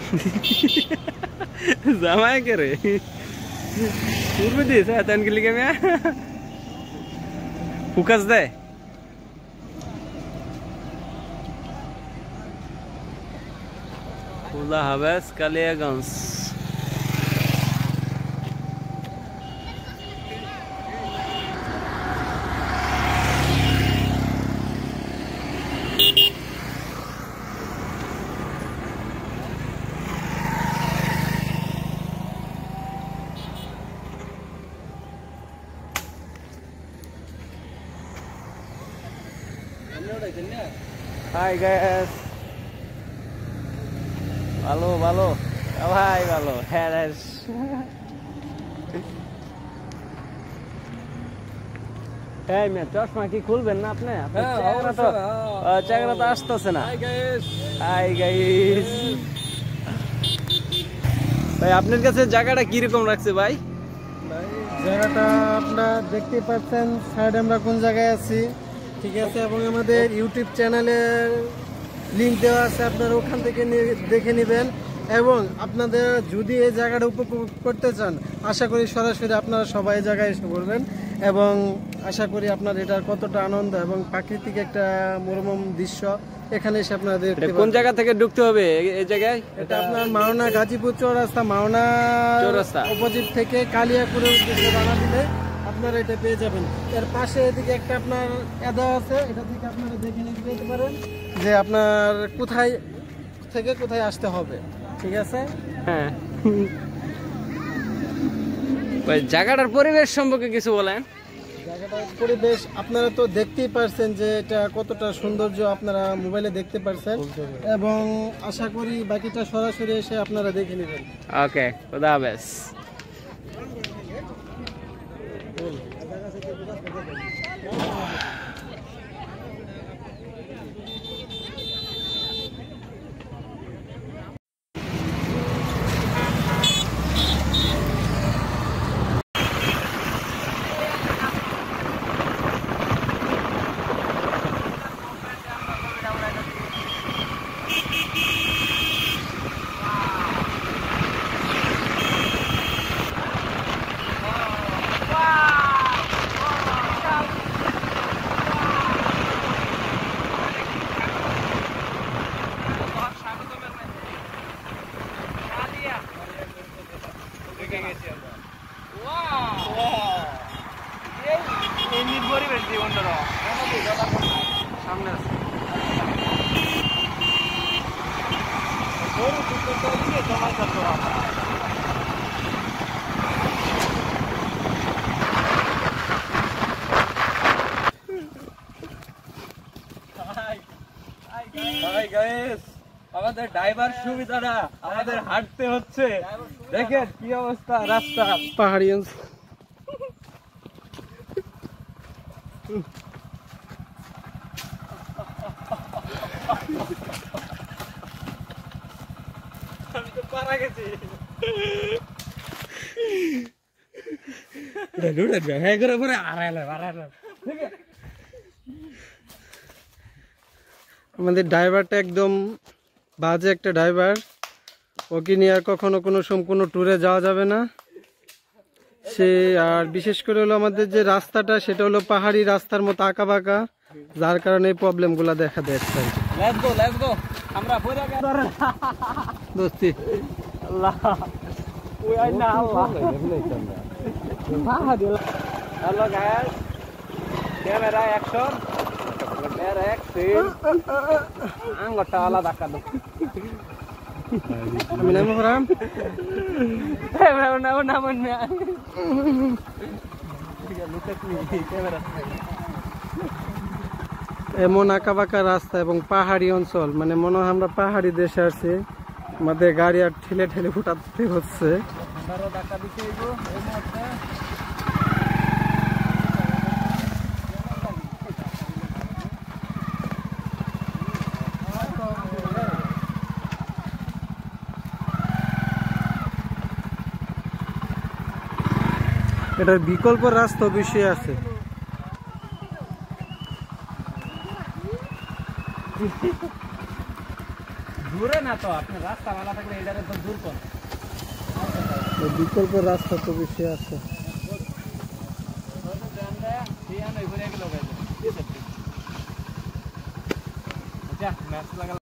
জামাই কে রে পূর্বে দিয়েছে তেন গেলি কে মিয়া হুকাস দেয় খুদা হাফেজ Kaliaganj Hi guys, halo, halo, hai, halo, heres. Hey, man, চশমা কি খুলবেন না আপনি? চেহারা তো আসতেছে না। Hi guys, hi guys. ভাই আপনার কাছে জায়গাটা কি রকম লাগছে ভাই? জায়গাটা আপনারা দেখতে পাচ্ছেন সাইডে আমরা কোন জায়গায় আছি ঠিক আছে এবং আমাদের ইউটিউব চ্যানেলের লিংক দেওয়া আছে আপনারা ওখান থেকে দেখে নেবেন এবং আপনাদের যদি এই জায়গাটা উপভোগ করতে চান আশা করি সরাসরি আপনারা সবাই এই জায়গায় এসে পড়বেন এবং আশা করি আপনার এটার কতটা আনন্দ এবং প্রাকৃতিক একটা মনোরম দৃশ্য এখানে এসে আপনারা দেখতে পাবেন। কোন জায়গা থেকে ঢুকতে হবে এই জায়গায়? এটা আপনার মাওনা গাজীপুর চৌরাস্তা মাওনা চৌরাস্তা অপোজিট থেকে কালিয়াকুরের উদ্দেশ্যে রওনা দিলে আপনারা এটা পেয়ে যাবেন। এর পাশে এদিকে একটা আপনার এদা আছে, এটা থেকে আপনারা দেখে নিতে পারেন যে আপনার কোথায় থেকে কোথায় আসতে হবে ঠিক আছে। হ্যাঁ ভাই জায়গাটার পরিবেশ সম্পর্কে কিছু বলেন। জায়গাটার পরিবেশ আপনারা তো দেখতেই পারছেন যে এটা কতটা সৌন্দর্য আপনারা মোবাইলে দেখতে পারছেন এবং আশা করি বাকিটা সরাসরি এসে আপনারা দেখে নেবেন। ওকে খোদা হাফেজ। সামনে আছে আমাদের ড্রাইভার সুবিধাটা আমাদের হাঁটতে হচ্ছে দেখেন কি অবস্থা রাস্তা পাহাড়ি আমি তো পারা গেছি আমাদের ড্রাইভারটা একদম বাজে একটা ড্রাইভার, ওকে নিয়ে আর কখনো কোনো ট্যুরে যাওয়া যাবে না। সে আর বিশেষ করে হলো আমাদের যে রাস্তাটা সেটা হলো পাহাড়ি রাস্তার মতো আঁকা বাঁকা, যার কারণে এই প্রবলেমগুলো দেখা দিচ্ছে। আমরা দোস্তি হ্যালো গাইস, ক্যামেরা অ্যাকশন, আঙ্গুরটা আলাদা কাটো। আমি নাম করাম এমন আঁকা বাঁকা রাস্তা এবং পাহাড়ি অঞ্চল, মানে মনে হয় আমরা পাহাড়ি দেশে আসছি। আমাদের গাড়ি আর ঠেলে ঠেলে ফুটাতে হচ্ছে। এটার বিকল্প রাস্তা অবশ্যই আছে। দূরে না তো আপনার রাস্তা ভালো থাকলে এটারে তো দূর কর বিকল্প রাস্তা তো বেশি আছে আচ্ছা ম্যাচ লাগা